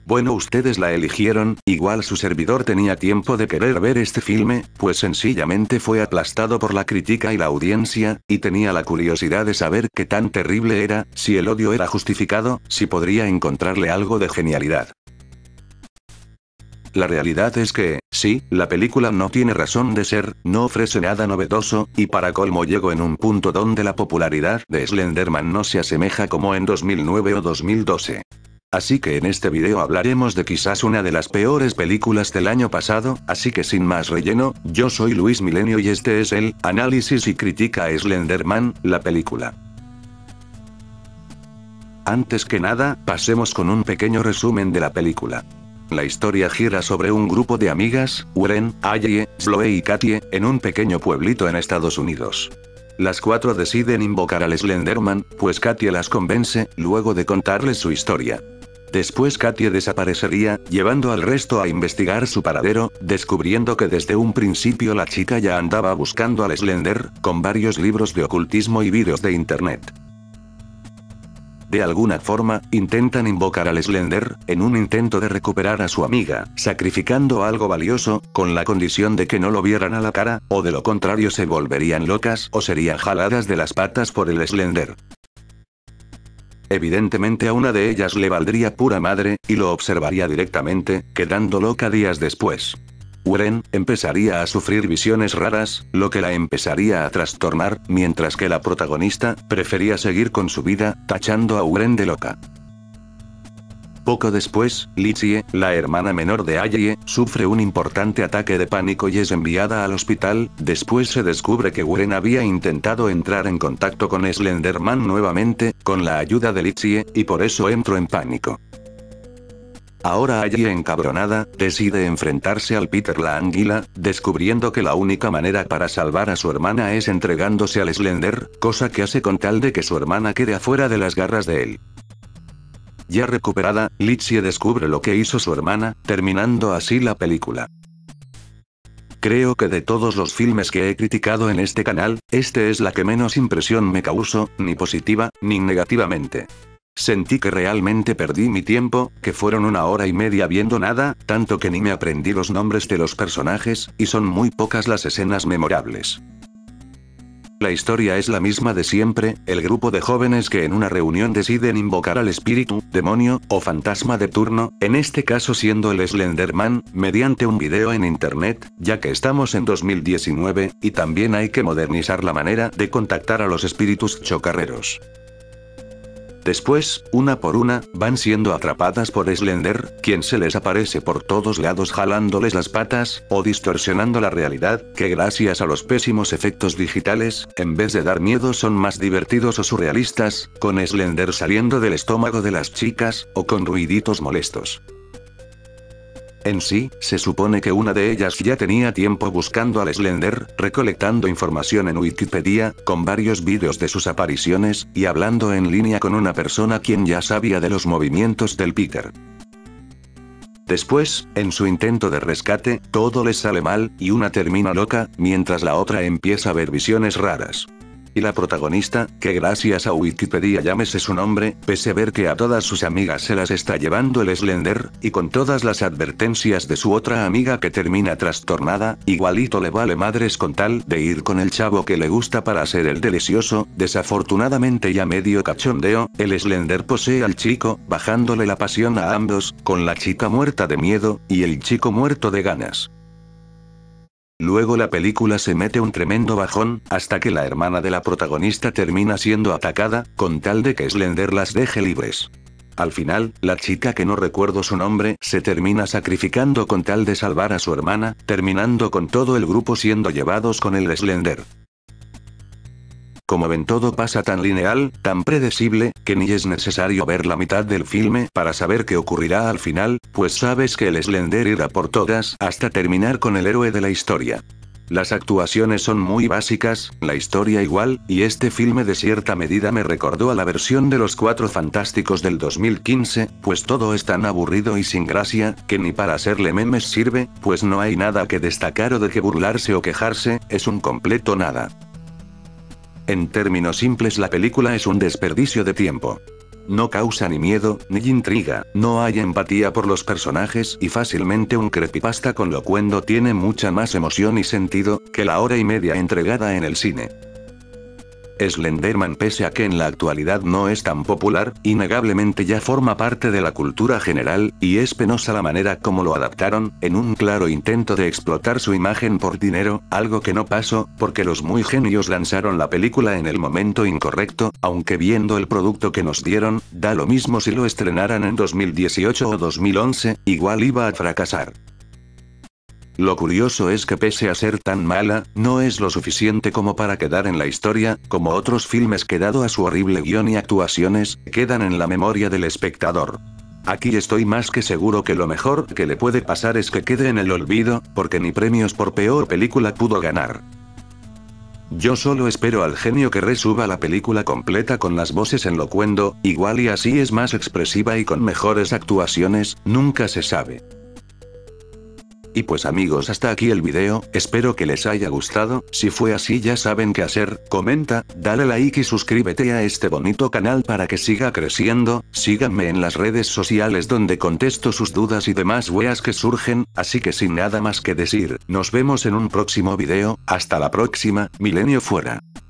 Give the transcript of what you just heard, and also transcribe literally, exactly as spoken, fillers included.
Bueno, ustedes la eligieron, igual su servidor tenía tiempo de querer ver este filme, pues sencillamente fue aplastado por la crítica y la audiencia, y tenía la curiosidad de saber qué tan terrible era, si el odio era justificado, si podría encontrarle algo de genialidad. La realidad es que, sí, la película no tiene razón de ser, no ofrece nada novedoso, y para colmo llegó en un punto donde la popularidad de Slenderman no se asemeja como en dos mil nueve o dos mil doce. Así que en este video hablaremos de quizás una de las peores películas del año pasado, así que sin más relleno, yo soy Luis Milenio y este es el análisis y crítica a Slenderman, la película. Antes que nada, pasemos con un pequeño resumen de la película. La historia gira sobre un grupo de amigas, Warren, Allie, Zoe y Katie, en un pequeño pueblito en Estados Unidos. Las cuatro deciden invocar al Slenderman, pues Katie las convence, luego de contarles su historia. Después Katie desaparecería, llevando al resto a investigar su paradero, descubriendo que desde un principio la chica ya andaba buscando al Slender, con varios libros de ocultismo y vídeos de internet. De alguna forma, intentan invocar al Slender, en un intento de recuperar a su amiga, sacrificando algo valioso, con la condición de que no lo vieran a la cara, o de lo contrario se volverían locas o serían jaladas de las patas por el Slender. Evidentemente a una de ellas le valdría pura madre, y lo observaría directamente, quedando loca días después. Warren empezaría a sufrir visiones raras, lo que la empezaría a trastornar, mientras que la protagonista prefería seguir con su vida, tachando a Warren de loca. Poco después, Lizzie, la hermana menor de Allie, sufre un importante ataque de pánico y es enviada al hospital. Después se descubre que Warren había intentado entrar en contacto con Slenderman nuevamente, con la ayuda de Lizzie, y por eso entró en pánico. Ahora Allie, encabronada, decide enfrentarse al Peter la anguila, descubriendo que la única manera para salvar a su hermana es entregándose al Slender, cosa que hace con tal de que su hermana quede afuera de las garras de él. Ya recuperada, Lizzie descubre lo que hizo su hermana, terminando así la película. Creo que de todos los filmes que he criticado en este canal, este es la que menos impresión me causó, ni positiva, ni negativamente. Sentí que realmente perdí mi tiempo, que fueron una hora y media viendo nada, tanto que ni me aprendí los nombres de los personajes, y son muy pocas las escenas memorables. La historia es la misma de siempre, el grupo de jóvenes que en una reunión deciden invocar al espíritu, demonio, o fantasma de turno, en este caso siendo el Slenderman, mediante un video en internet, ya que estamos en dos mil diecinueve, y también hay que modernizar la manera de contactar a los espíritus chocarreros. Después, una por una, van siendo atrapadas por Slender, quien se les aparece por todos lados jalándoles las patas, o distorsionando la realidad, que gracias a los pésimos efectos digitales, en vez de dar miedo son más divertidos o surrealistas, con Slender saliendo del estómago de las chicas, o con ruiditos molestos. En sí, se supone que una de ellas ya tenía tiempo buscando al Slender, recolectando información en Wikipedia, con varios vídeos de sus apariciones, y hablando en línea con una persona quien ya sabía de los movimientos del Peter. Después, en su intento de rescate, todo les sale mal, y una termina loca, mientras la otra empieza a ver visiones raras. Y la protagonista, que gracias a Wikipedia llámese su nombre, pese a ver que a todas sus amigas se las está llevando el Slender, y con todas las advertencias de su otra amiga que termina trastornada, igualito le vale madres con tal de ir con el chavo que le gusta para hacer el delicioso. Desafortunadamente ya medio cachondeo, el Slender posee al chico, bajándole la pasión a ambos, con la chica muerta de miedo, y el chico muerto de ganas. Luego la película se mete un tremendo bajón, hasta que la hermana de la protagonista termina siendo atacada, con tal de que Slender las deje libres. Al final, la chica que no recuerdo su nombre, se termina sacrificando con tal de salvar a su hermana, terminando con todo el grupo siendo llevados con el Slender. Como ven, todo pasa tan lineal, tan predecible, que ni es necesario ver la mitad del filme para saber qué ocurrirá al final, pues sabes que el Slender irá por todas hasta terminar con el héroe de la historia. Las actuaciones son muy básicas, la historia igual, y este filme de cierta medida me recordó a la versión de Los Cuatro Fantásticos del dos mil quince, pues todo es tan aburrido y sin gracia, que ni para hacerle memes sirve, pues no hay nada que destacar o de que burlarse o quejarse, es un completo nada. En términos simples, la película es un desperdicio de tiempo. no causa ni miedo, ni intriga, no hay empatía por los personajes y fácilmente un creepypasta con locuendo tiene mucha más emoción y sentido, que la hora y media entregada en el cine. Slenderman, pese a que en la actualidad no es tan popular, innegablemente ya forma parte de la cultura general, y es penosa la manera como lo adaptaron, en un claro intento de explotar su imagen por dinero, algo que no pasó, porque los muy genios lanzaron la película en el momento incorrecto, aunque viendo el producto que nos dieron, da lo mismo si lo estrenaran en dos mil dieciocho o dos mil once, igual iba a fracasar. Lo curioso es que pese a ser tan mala, no es lo suficiente como para quedar en la historia, como otros filmes que dado a su horrible guión y actuaciones, quedan en la memoria del espectador. Aquí estoy más que seguro que lo mejor que le puede pasar es que quede en el olvido, porque ni premios por peor película pudo ganar. Yo solo espero al genio que resuba la película completa con las voces en locuendo, igual y así es más expresiva y con mejores actuaciones, nunca se sabe. Y pues amigos, hasta aquí el video, espero que les haya gustado, si fue así ya saben qué hacer, comenta, dale like y suscríbete a este bonito canal para que siga creciendo, síganme en las redes sociales donde contesto sus dudas y demás weas que surgen, así que sin nada más que decir, nos vemos en un próximo video, hasta la próxima, Milenio fuera.